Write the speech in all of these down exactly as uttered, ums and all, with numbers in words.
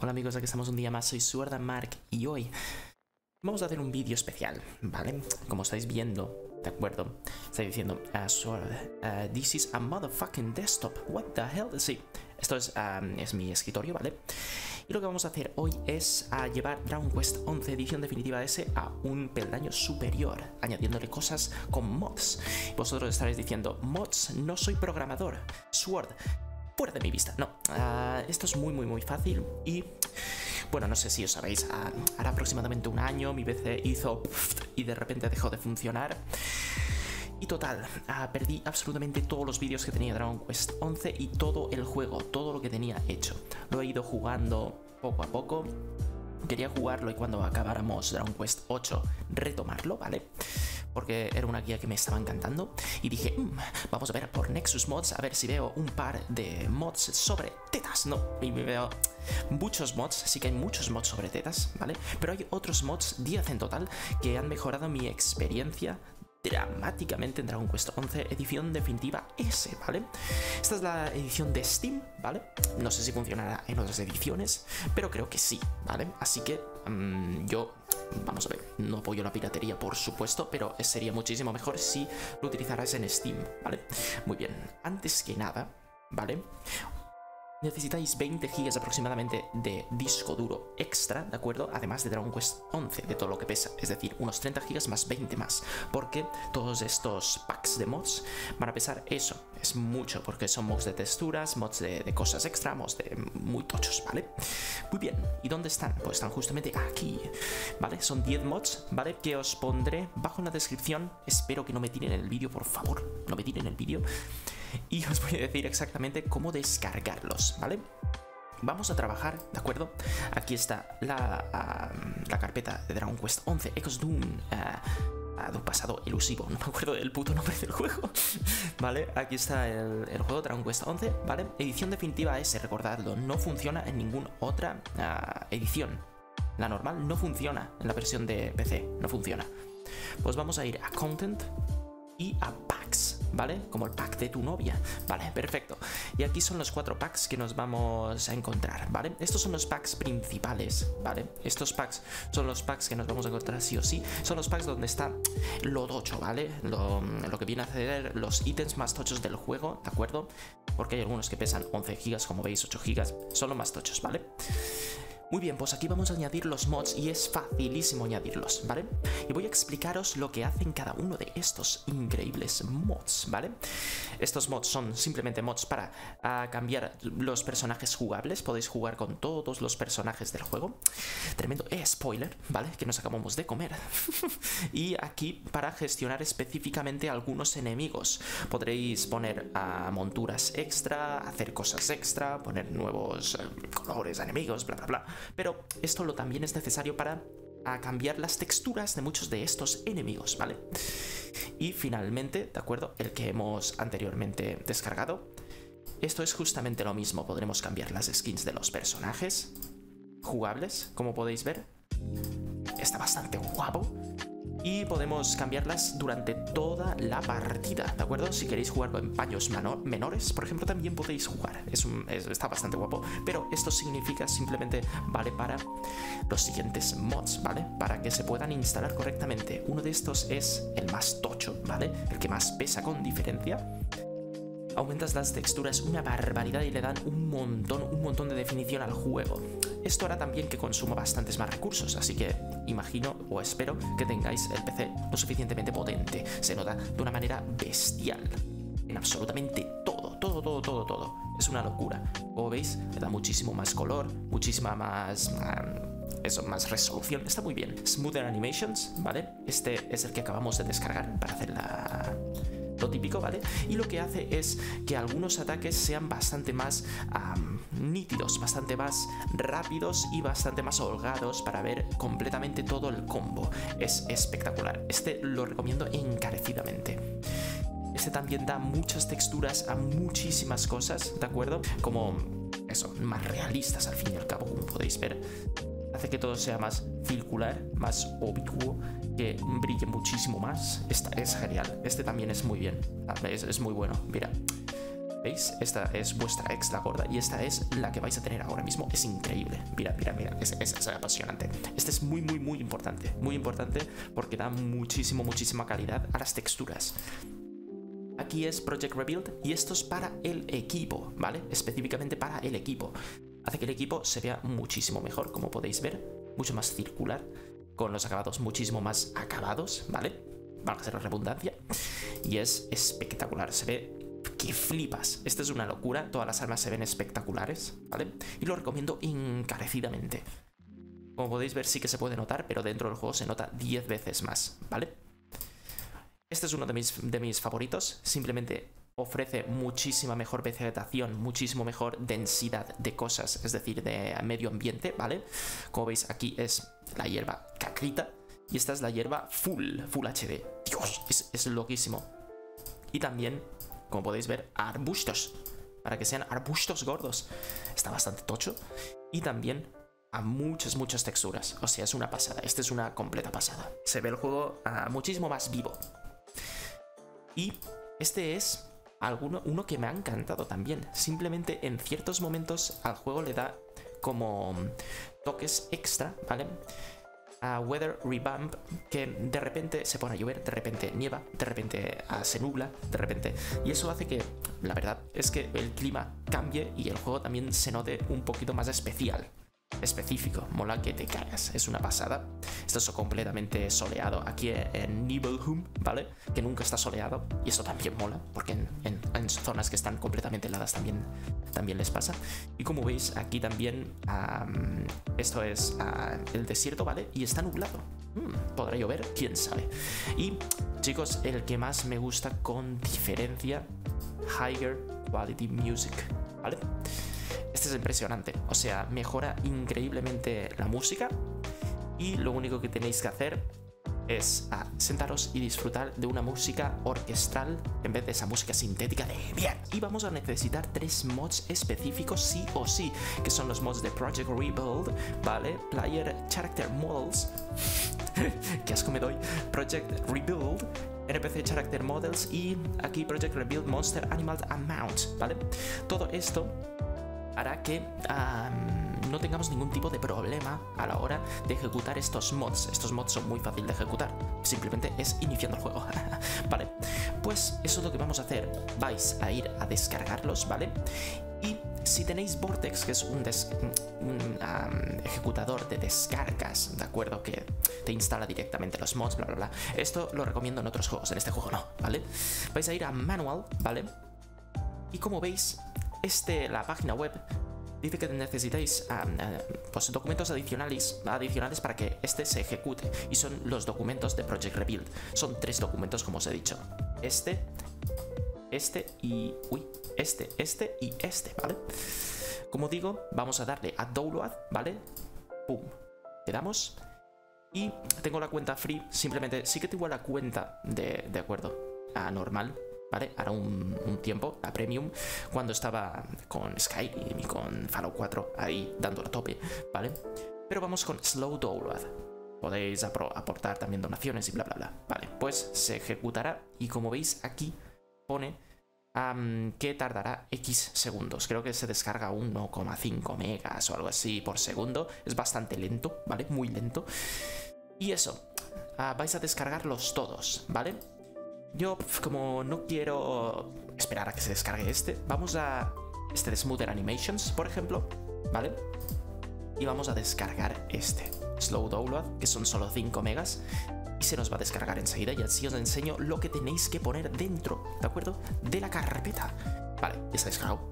Hola amigos, aquí estamos un día más, soy Sword and Mark y hoy vamos a hacer un vídeo especial, ¿vale? Como estáis viendo, ¿de acuerdo? Estáis diciendo, uh, Sword, uh, this is a motherfucking desktop, what the hell? Sí, esto es, um, es mi escritorio, ¿vale? Y lo que vamos a hacer hoy es uh, llevar Dragon Quest once edición definitiva S a un peldaño superior, añadiéndole cosas con mods. Vosotros estaréis diciendo, mods, no soy programador, Sword, fuera de mi vista. No, uh, esto es muy muy muy fácil y bueno, no sé si os sabéis, uh, hará aproximadamente un año mi P C hizo y de repente dejó de funcionar. Y total, uh, perdí absolutamente todos los vídeos que tenía Dragon Quest once y todo el juego, todo lo que tenía hecho. Lo he ido jugando poco a poco. Quería jugarlo y cuando acabáramos Dragon Quest ocho retomarlo, ¿vale? Porque era una guía que me estaba encantando. Y dije, mmm, vamos a ver por Nexus Mods, a ver si veo un par de mods sobre tetas. No, y me veo muchos mods, sí que hay muchos mods sobre tetas, ¿vale? Pero hay otros mods, diez en total, que han mejorado mi experiencia dramáticamente en Dragon Quest once edición definitiva S, ¿vale? Esta es la edición de Steam, ¿vale? No sé si funcionará en otras ediciones, pero creo que sí, ¿vale? Así que um, yo, vamos a ver, no apoyo la piratería, por supuesto, pero sería muchísimo mejor si lo utilizaras en Steam, ¿vale? Muy bien, antes que nada, ¿vale? Necesitáis veinte gigas aproximadamente de disco duro extra, ¿de acuerdo? Además de Dragon Quest once, de todo lo que pesa. Es decir, unos treinta gigas más veinte más. Porque todos estos packs de mods van a pesar eso. Es mucho, porque son mods de texturas, mods de, de cosas extra, mods de muy tochos, ¿vale? Muy bien. ¿Y dónde están? Pues están justamente aquí, ¿vale? Son diez mods, ¿vale? Que os pondré bajo en la descripción. Espero que no me tiren el vídeo, por favor. No me tiren el vídeo. Y os voy a decir exactamente cómo descargarlos, ¿vale? Vamos a trabajar, ¿de acuerdo? Aquí está la, uh, la carpeta de Dragon Quest once, Echoes Doom, uh, uh, de un pasado elusivo, no me acuerdo del puto nombre del juego, ¿vale? Aquí está el, el juego Dragon Quest once, ¿vale? Edición definitiva S, recordadlo, no funciona en ninguna otra uh, edición. La normal no funciona en la versión de P C, no funciona. Pues vamos a ir a Content y a packs, ¿vale? Como el pack de tu novia, ¿vale? Perfecto. Y aquí son los cuatro packs que nos vamos a encontrar, ¿vale? Estos son los packs principales, ¿vale? Estos packs son los packs que nos vamos a encontrar sí o sí. Son los packs donde está lo tocho, ¿vale? Lo, lo que viene a ser los ítems más tochos del juego, ¿de acuerdo? Porque hay algunos que pesan once gigas, como veis, ocho gigas. Son los más tochos, ¿vale? Muy bien, pues aquí vamos a añadir los mods y es facilísimo añadirlos, ¿vale? Y voy a explicaros lo que hacen cada uno de estos increíbles mods, ¿vale? Estos mods son simplemente mods para uh, cambiar los personajes jugables. Podéis jugar con todos los personajes del juego. Tremendo eh, spoiler, ¿vale? Que nos acabamos de comer. Y aquí para gestionar específicamente algunos enemigos. Podréis poner uh, monturas extra, hacer cosas extra, poner nuevos uh, colores a enemigos, bla, bla, bla. Pero esto lo también es necesario para a cambiar las texturas de muchos de estos enemigos, ¿vale? Y finalmente, ¿de acuerdo? El que hemos anteriormente descargado. Esto es justamente lo mismo. Podremos cambiar las skins de los personajes jugables, como podéis ver. Está bastante guapo. Y podemos cambiarlas durante toda la partida, ¿de acuerdo? Si queréis jugar con paños menores, por ejemplo, también podéis jugar. Es un, es, está bastante guapo. Pero esto significa simplemente, vale para los siguientes mods, ¿vale? Para que se puedan instalar correctamente. Uno de estos es el más tocho, ¿vale? El que más pesa con diferencia. Aumentas las texturas una barbaridad y le dan un montón, un montón de definición al juego. Esto hará también que consuma bastantes más recursos, así que imagino o espero que tengáis el P C lo suficientemente potente. Se nota de una manera bestial en absolutamente todo, todo, todo, todo, todo. Es una locura. Como veis, le da muchísimo más color, muchísima más... Um, eso, más resolución. Está muy bien. Smoother Animations, ¿vale? Este es el que acabamos de descargar para hacer la... lo típico, ¿vale? Y lo que hace es que algunos ataques sean bastante más um, nítidos, bastante más rápidos y bastante más holgados para ver completamente todo el combo. Es espectacular. Este lo recomiendo encarecidamente. Este también da muchas texturas a muchísimas cosas, ¿de acuerdo? Como, eso, más realistas al fin y al cabo, como podéis ver. Hace que todo sea más circular, más obvio, que brille muchísimo más. Esta es genial. Este también es muy bien. Es, es muy bueno. Mira. ¿Veis? Esta es vuestra ex, la gorda, y esta es la que vais a tener ahora mismo. Es increíble. Mira, mira, mira. Es, es, es apasionante. Este es muy, muy, muy importante. Muy importante porque da muchísimo, muchísima calidad a las texturas. Aquí es Project Rebuild y esto es para el equipo, ¿vale? Específicamente para el equipo. Hace que el equipo se vea muchísimo mejor, como podéis ver. Mucho más circular, con los acabados muchísimo más acabados, ¿vale? Van a hacer la redundancia. Y es espectacular. Se ve que flipas. Esto es una locura. Todas las armas se ven espectaculares, ¿vale? Y lo recomiendo encarecidamente. Como podéis ver, sí que se puede notar, pero dentro del juego se nota diez veces más, ¿vale? Este es uno de mis, de mis favoritos. Simplemente ofrece muchísima mejor vegetación, muchísimo mejor densidad de cosas, es decir, de medio ambiente, ¿vale? Como veis, aquí es la hierba cacrita y esta es la hierba full, full H D. Dios, es, es loquísimo. Y también, como podéis ver, arbustos, para que sean arbustos gordos. Está bastante tocho. Y también a muchas, muchas texturas. O sea, es una pasada. Esta es una completa pasada. Se ve el juego uh, muchísimo más vivo. Y este es alguno, uno que me ha encantado también. Simplemente en ciertos momentos al juego le da como toques extra, ¿vale? A Weather Revamp, que de repente se pone a llover, de repente nieva, de repente uh, se nubla, de repente... Y eso hace que, la verdad, es que el clima cambie y el juego también se note un poquito más especial. Específico, mola que te cagas, es una pasada. Esto es completamente soleado aquí en Nibelheim, ¿vale? Que nunca está soleado y eso también mola, porque en, en, en zonas que están completamente heladas también, también les pasa. Y como veis, aquí también um, esto es uh, el desierto, ¿vale? Y está nublado. Hmm, ¿podrá llover? ¿Quién sabe? Y chicos, el que más me gusta con diferencia, Higher Quality Music, ¿vale? Este es impresionante, o sea, mejora increíblemente la música y lo único que tenéis que hacer es ah, sentaros y disfrutar de una música orquestral en vez de esa música sintética de mierda. Y vamos a necesitar tres mods específicos sí o sí, que son los mods de Project Rebuild, ¿vale? Player Character Models, qué asco me doy, Project Rebuild, N P C Character Models y aquí Project Rebuild Monster Animal Amount, ¿vale? Todo esto hará que um, no tengamos ningún tipo de problema a la hora de ejecutar estos mods. Estos mods son muy fáciles de ejecutar, simplemente es iniciando el juego. Vale, pues eso es lo que vamos a hacer. Vais a ir a descargarlos, ¿vale? Y si tenéis Vortex, que es un, un um, ejecutador de descargas, ¿de acuerdo? Que te instala directamente los mods, bla, bla, bla. Esto lo recomiendo en otros juegos, en este juego no, ¿vale? Vais a ir a Manual, ¿vale? Y como veis, Este, la página web dice que necesitáis um, uh, pues, documentos adicionales, adicionales para que este se ejecute y son los documentos de Project Rebuild. Son tres documentos, como os he dicho. Este, este y... Uy, este, este y este, ¿vale? Como digo, vamos a darle a Download, ¿vale? Pum, le damos. Y tengo la cuenta free, simplemente sí que tengo la cuenta de, de acuerdo, a normal, ¿vale? Ahora un, un tiempo, a Premium, cuando estaba con Skyrim y con Fallout cuatro ahí dando a tope, ¿vale? Pero vamos con Slow Download. Podéis aportar también donaciones y bla, bla, bla. Vale, pues se ejecutará y como veis aquí pone um, que tardará X segundos. Creo que se descarga uno coma cinco megas o algo así por segundo. Es bastante lento, ¿vale? Muy lento. Y eso, uh, vais a descargarlos todos, ¿vale? Yo, como no quiero esperar a que se descargue este, vamos a este de Smoother Animations, por ejemplo, ¿vale? Y vamos a descargar este, Slow Download, que son solo cinco megas, y se nos va a descargar enseguida y así os enseño lo que tenéis que poner dentro, ¿de acuerdo? De la carpeta. Vale, ya está descargado.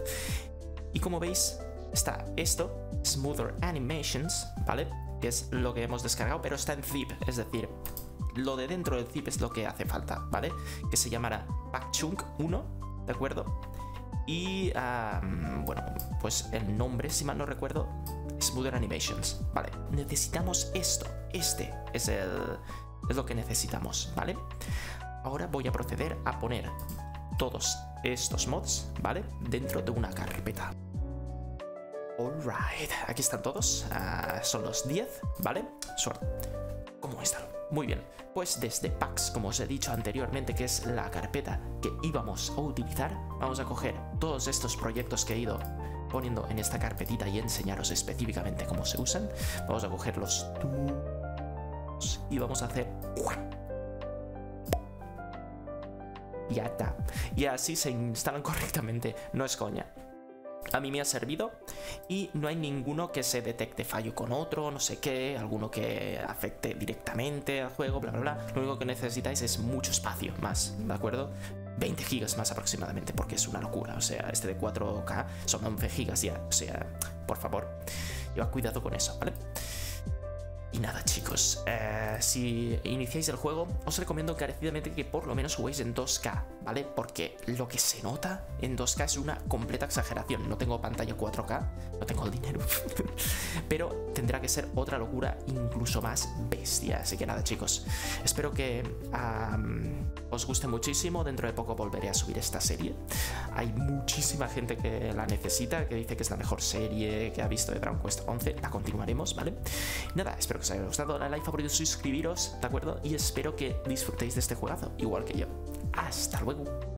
Y como veis, está esto, Smoother Animations, ¿vale? Que es lo que hemos descargado, pero está en zip, es decir, lo de dentro del zip es lo que hace falta, ¿vale? Que se llamará Packchunk uno, ¿de acuerdo? Y, um, bueno, pues el nombre, si mal no recuerdo, Smoother Animations, ¿vale? Necesitamos esto, este es, el, es lo que necesitamos, ¿vale? Ahora voy a proceder a poner todos estos mods, ¿vale? Dentro de una carpeta. Alright, aquí están todos, uh, son los diez, ¿vale? Suerte. ¿Cómo están? Muy bien, pues desde Packs, como os he dicho anteriormente, que es la carpeta que íbamos a utilizar, vamos a coger todos estos proyectos que he ido poniendo en esta carpetita y enseñaros específicamente cómo se usan. Vamos a coger los tools y vamos a hacer... Ya está. Y así se instalan correctamente, no es coña. A mí me ha servido y no hay ninguno que se detecte fallo con otro, no sé qué, alguno que afecte directamente al juego, bla, bla, bla. Lo único que necesitáis es mucho espacio más, ¿de acuerdo? veinte gigas más aproximadamente, porque es una locura. O sea, este de cuatro K son once gigas ya. O sea, por favor, llevad cuidado con eso, ¿vale? Y nada, chicos, eh, si iniciáis el juego, os recomiendo encarecidamente que por lo menos juguéis en dos K, ¿vale? Porque lo que se nota en dos K es una completa exageración. No tengo pantalla cuatro K, no tengo el dinero, pero tendrá que ser otra locura incluso más bestia. Así que nada, chicos, espero que um, os guste muchísimo. Dentro de poco volveré a subir esta serie. Hay muchísima gente que la necesita, que dice que es la mejor serie que ha visto de Dragon Quest once. La continuaremos, ¿vale? Nada, espero que os haya gustado, dale like, favorito, suscribiros, ¿de acuerdo? Y espero que disfrutéis de este juegazo, igual que yo. Hasta luego.